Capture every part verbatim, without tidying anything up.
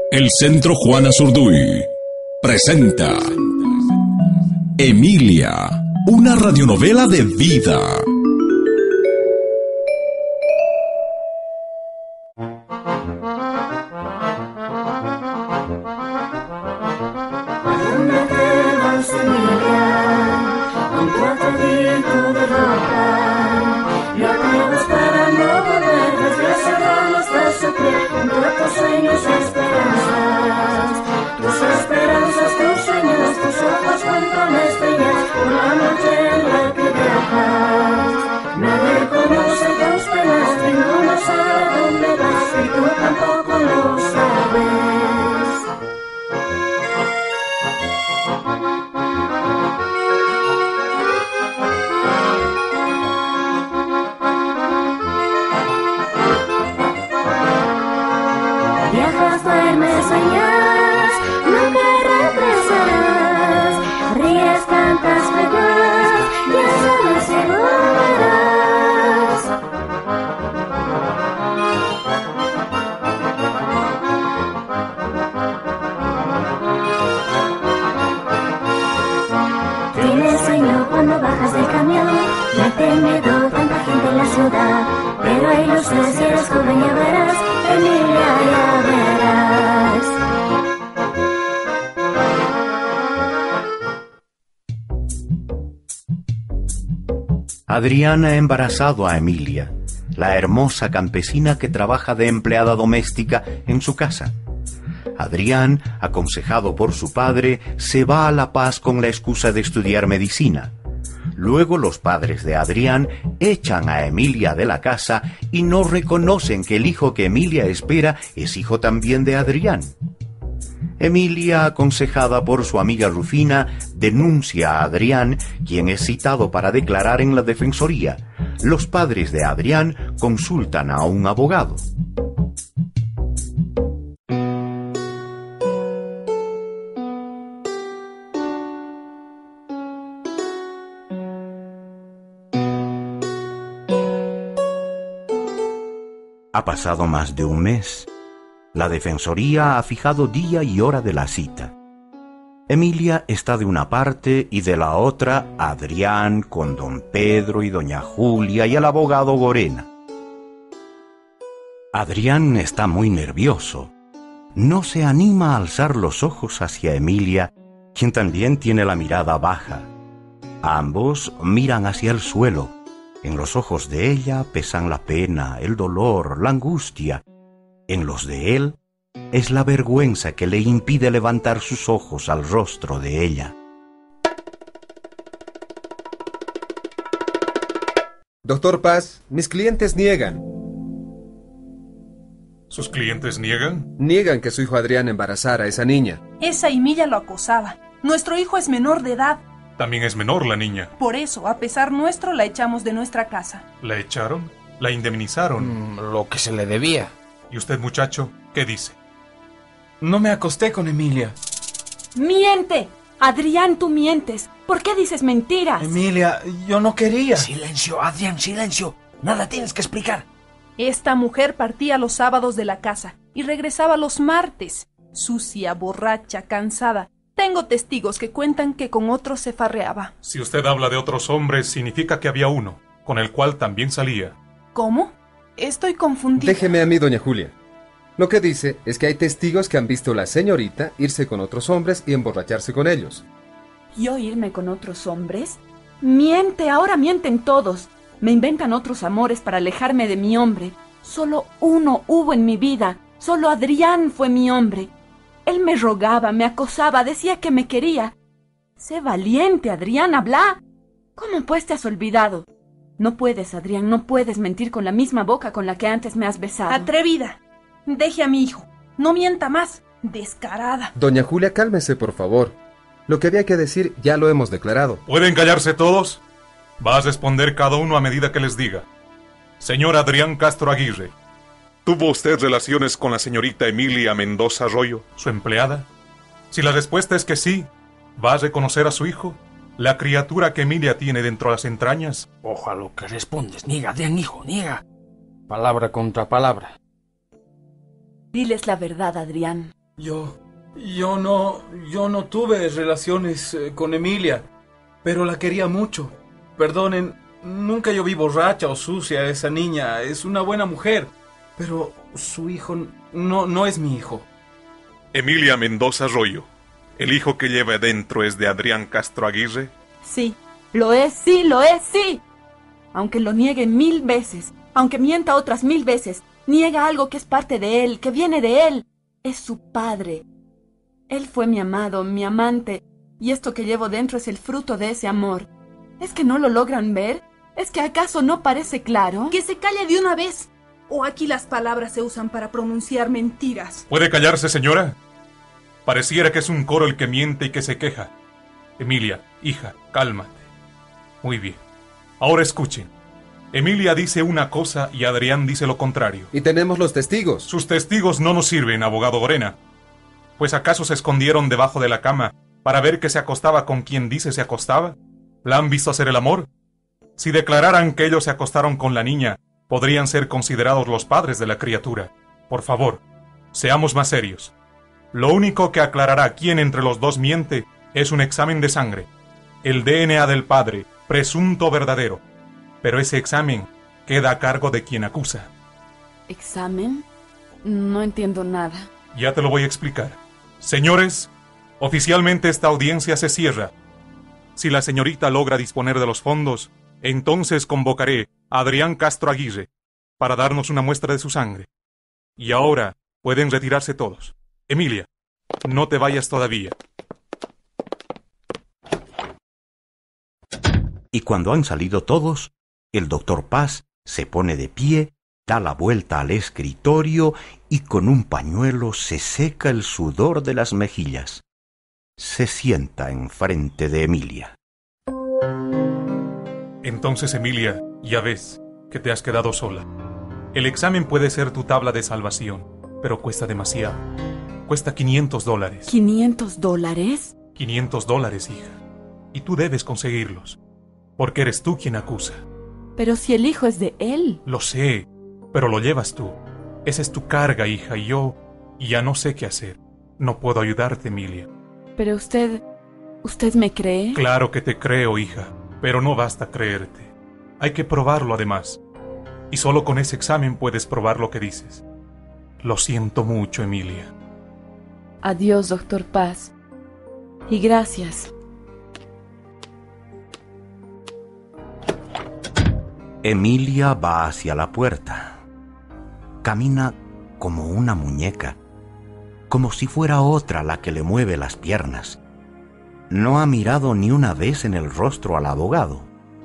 El Centro Juana Zurduy presenta Emilia, una radionovela de vida. Viajas, duermes, sueñas, nunca regresarás. Ríes, cantas, juegas, ya sabes si volverás. Tienes sueño cuando bajas del camión, mete miedo tanta gente en la ciudad, pero hay luces y eres joven, ya verás, Emilia, ya verás. Adrián ha embarazado a Emilia, la hermosa campesina que trabaja de empleada doméstica en su casa. Adrián, aconsejado por su padre, se va a La Paz con la excusa de estudiar medicina. Luego los padres de Adrián echan a Emilia de la casa y no reconocen que el hijo que Emilia espera es hijo también de Adrián. Emilia, aconsejada por su amiga Rufina, denuncia a Adrián, quien es citado para declarar en la defensoría. Los padres de Adrián consultan a un abogado. Ha pasado más de un mes. La defensoría ha fijado día y hora de la cita. Emilia está de una parte y de la otra Adrián con don Pedro y doña Julia y el abogado Gorena. Adrián está muy nervioso. No se anima a alzar los ojos hacia Emilia, quien también tiene la mirada baja. Ambos miran hacia el suelo. En los ojos de ella pesan la pena, el dolor, la angustia. En los de él es la vergüenza que le impide levantar sus ojos al rostro de ella. Doctor Paz, mis clientes niegan. ¿Sus clientes niegan? Niegan que su hijo Adrián embarazara a esa niña. Esa Emilia lo acosaba. Nuestro hijo es menor de edad. También es menor la niña. Por eso, a pesar nuestro, la echamos de nuestra casa. ¿La echaron? ¿La indemnizaron? Mm, lo que se le debía. ¿Y usted, muchacho, qué dice? No me acosté con Emilia. ¡Miente! Adrián, tú mientes. ¿Por qué dices mentiras? Emilia, yo no quería. Silencio, Adrián, silencio. Nada tienes que explicar. Esta mujer partía los sábados de la casa y regresaba los martes. Sucia, borracha, cansada. Tengo testigos que cuentan que con otros se farreaba. Si usted habla de otros hombres, significa que había uno, con el cual también salía. ¿Cómo? Estoy confundida. Déjeme a mí, doña Julia. Lo que dice es que hay testigos que han visto a la señorita irse con otros hombres y emborracharse con ellos. ¿Yo irme con otros hombres? Miente, ahora mienten todos. Me inventan otros amores para alejarme de mi hombre. Solo uno hubo en mi vida. Solo Adrián fue mi hombre. Él me rogaba, me acosaba, decía que me quería. Sé valiente, Adrián, habla. ¿Cómo pues te has olvidado? No puedes, Adrián, no puedes mentir con la misma boca con la que antes me has besado. Atrevida. Deje a mi hijo. No mienta más. Descarada. Doña Julia, cálmese, por favor. Lo que había que decir ya lo hemos declarado. ¿Pueden callarse todos? Va a responder cada uno a medida que les diga. Señor Adrián Castro Aguirre, ¿tuvo usted relaciones con la señorita Emilia Mendoza Arroyo, su empleada? Si la respuesta es que sí, ¿va a reconocer a su hijo? ¿La criatura que Emilia tiene dentro de las entrañas? Ojo a lo que respondes. Niega, Adrián, hijo, niega. Palabra contra palabra. Diles la verdad, Adrián. Yo... Yo no... Yo no tuve relaciones eh, con Emilia, pero la quería mucho. Perdonen, nunca yo vi borracha o sucia a esa niña. Es una buena mujer, pero su hijo no, no es mi hijo. Emilia Mendoza Arroyo, ¿el hijo que lleva dentro es de Adrián Castro Aguirre? Sí, lo es, sí, lo es, sí. Aunque lo niegue mil veces, aunque mienta otras mil veces, niega algo que es parte de él, que viene de él. Es su padre. Él fue mi amado, mi amante, y esto que llevo dentro es el fruto de ese amor. ¿Es que no lo logran ver? ¿Es que acaso no parece claro? ¡Que se calle de una vez! ¿O aquí las palabras se usan para pronunciar mentiras? ¿Puede callarse, señora? Pareciera que es un coro el que miente y que se queja. Emilia, hija, cálmate. Muy bien. Ahora escuchen. Emilia dice una cosa y Adrián dice lo contrario. Y tenemos los testigos. Sus testigos no nos sirven, abogado Gorena. Pues ¿acaso se escondieron debajo de la cama para ver que se acostaba con quien dice se acostaba? ¿La han visto hacer el amor? Si declararan que ellos se acostaron con la niña, podrían ser considerados los padres de la criatura. Por favor, seamos más serios. Lo único que aclarará quién entre los dos miente es un examen de sangre. El D N A del padre, presunto verdadero. Pero ese examen queda a cargo de quien acusa. ¿Examen? No entiendo nada. Ya te lo voy a explicar. Señores, oficialmente esta audiencia se cierra. Si la señorita logra disponer de los fondos, entonces convocaré a Adrián Castro Aguirre para darnos una muestra de su sangre. Y ahora pueden retirarse todos. Emilia, no te vayas todavía. Y cuando han salido todos, el doctor Paz se pone de pie, da la vuelta al escritorio y con un pañuelo se seca el sudor de las mejillas. Se sienta enfrente de Emilia. Entonces, Emilia, ya ves que te has quedado sola. El examen puede ser tu tabla de salvación, pero cuesta demasiado. Cuesta quinientos dólares. ¿quinientos dólares? quinientos dólares, hija. Y tú debes conseguirlos, porque eres tú quien acusa. Pero si el hijo es de él. Lo sé, pero lo llevas tú. Esa es tu carga, hija, y yo ya no sé qué hacer. No puedo ayudarte, Emilia. Pero usted... ¿usted me cree? Claro que te creo, hija, pero no basta creerte. Hay que probarlo además. Y solo con ese examen puedes probar lo que dices. Lo siento mucho, Emilia. Adiós, doctor Paz. Y gracias. Emilia va hacia la puerta. Camina como una muñeca, como si fuera otra la que le mueve las piernas. No ha mirado ni una vez en el rostro al abogado.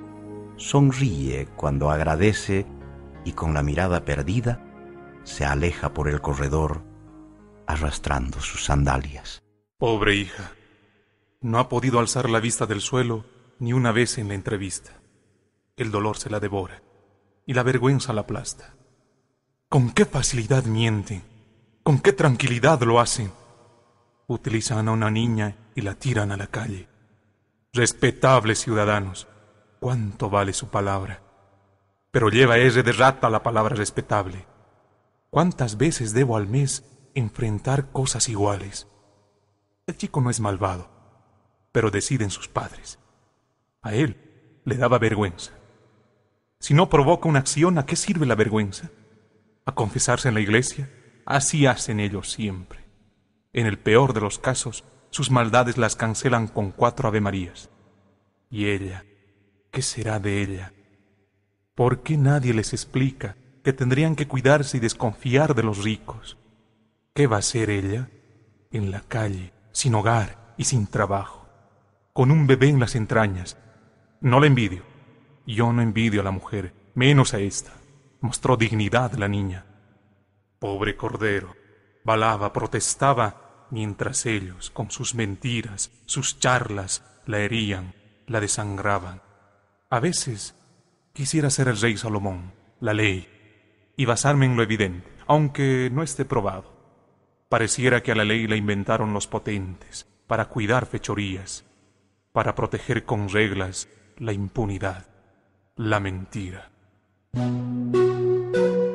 Sonríe cuando agradece y con la mirada perdida se aleja por el corredor arrastrando sus sandalias. Pobre hija. No ha podido alzar la vista del suelo ni una vez en la entrevista. El dolor se la devora y la vergüenza la aplasta. ¿Con qué facilidad mienten? ¿Con qué tranquilidad lo hacen? Utilizan a una niña y la tiran a la calle. Respetables ciudadanos, ¿cuánto vale su palabra? Pero lleva R de rata la palabra respetable. ¿Cuántas veces debo al mes enfrentar cosas iguales? El chico no es malvado, pero deciden sus padres. A él le daba vergüenza. Si no provoca una acción, ¿a qué sirve la vergüenza? ¿A confesarse en la iglesia? Así hacen ellos siempre. En el peor de los casos, sus maldades las cancelan con cuatro avemarías. Y ella, ¿qué será de ella? ¿Por qué nadie les explica que tendrían que cuidarse y desconfiar de los ricos? ¿Qué va a hacer ella? En la calle, sin hogar y sin trabajo, con un bebé en las entrañas. No la envidio. Yo no envidio a la mujer, menos a esta. Mostró dignidad la niña. Pobre cordero, balaba, protestaba, mientras ellos, con sus mentiras, sus charlas, la herían, la desangraban. A veces quisiera ser el rey Salomón, la ley, y basarme en lo evidente, aunque no esté probado. Pareciera que a la ley la inventaron los potentes, para cuidar fechorías, para proteger con reglas la impunidad, la mentira.